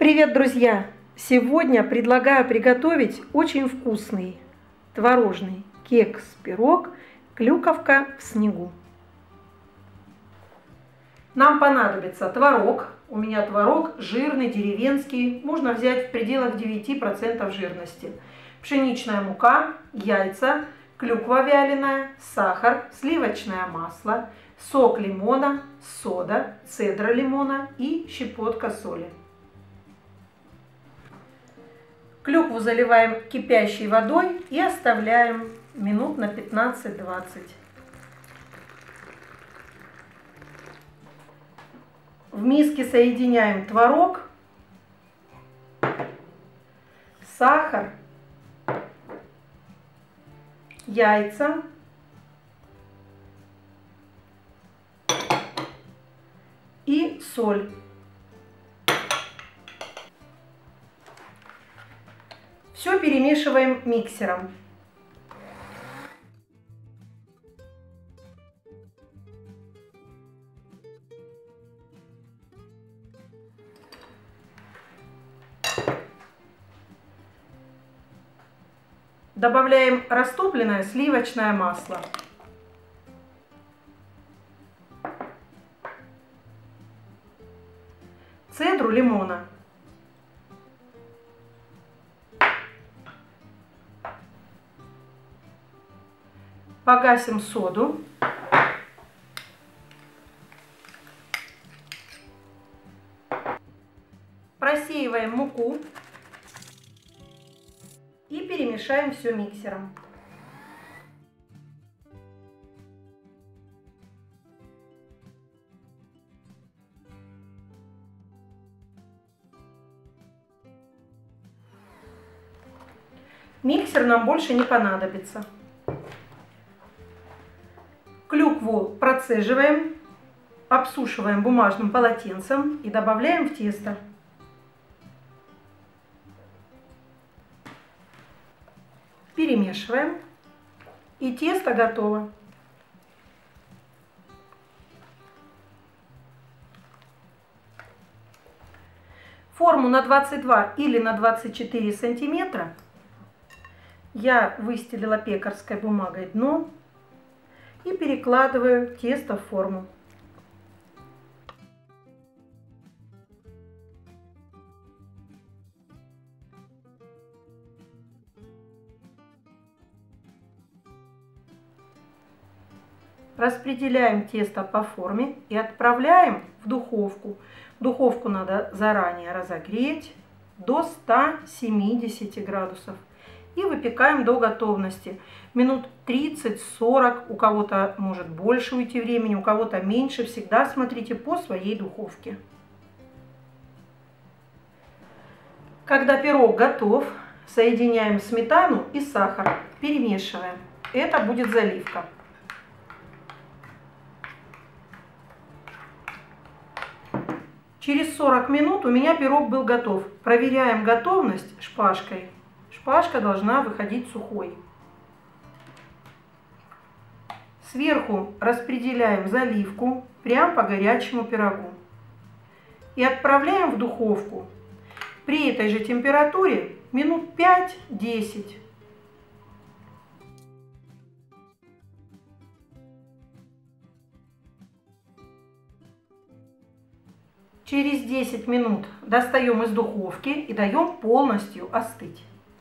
Привет, друзья! Сегодня предлагаю приготовить очень вкусный творожный кекс-пирог «Клюковка в снегу». Нам понадобится творог. У меня творог жирный, деревенский. Можно взять в пределах 9% жирности. Пшеничная мука, яйца, клюква вяленая, сахар, сливочное масло, сок лимона, сода, цедра лимона и щепотка соли. Клюкву заливаем кипящей водой и оставляем минут на 15-20. В миске соединяем творог, сахар, яйца, и соль. Все перемешиваем миксером. Добавляем растопленное сливочное масло. Цедру лимона. Погасим соду. Просеиваем муку и перемешаем все миксером. Миксер нам больше не понадобится. Клюкву процеживаем, обсушиваем бумажным полотенцем и добавляем в тесто. Перемешиваем, и тесто готово. Форму на 22 или на 24 сантиметра я выстелила пекарской бумагой дно и перекладываю тесто в форму. Распределяем тесто по форме и отправляем в духовку. Духовку надо заранее разогреть до 170 градусов. И выпекаем до готовности. Минут 30-40, у кого-то может больше уйти времени, у кого-то меньше. Всегда смотрите по своей духовке. Когда пирог готов, соединяем сметану и сахар, перемешиваем. Это будет заливка. Через 40 минут у меня пирог был готов. Проверяем готовность шпажкой. Шпажка должна выходить сухой. Сверху распределяем заливку прямо по горячему пирогу. И отправляем в духовку. При этой же температуре минут 5-10. Через 10 минут достаем из духовки и даем полностью остыть.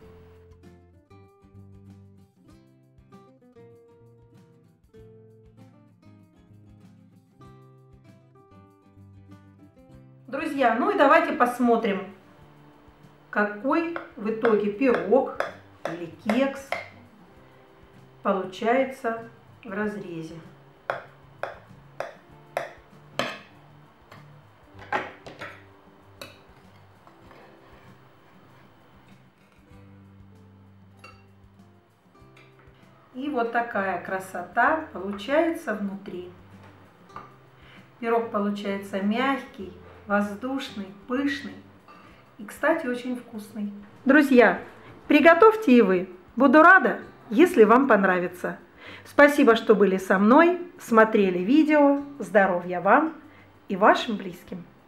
Друзья, ну и давайте посмотрим, какой в итоге пирог или кекс получается в разрезе. И вот такая красота получается внутри. Пирог получается мягкий, воздушный, пышный и, кстати, очень вкусный. Друзья, приготовьте и вы. Буду рада, если вам понравится. Спасибо, что были со мной, смотрели видео. Здоровья вам и вашим близким.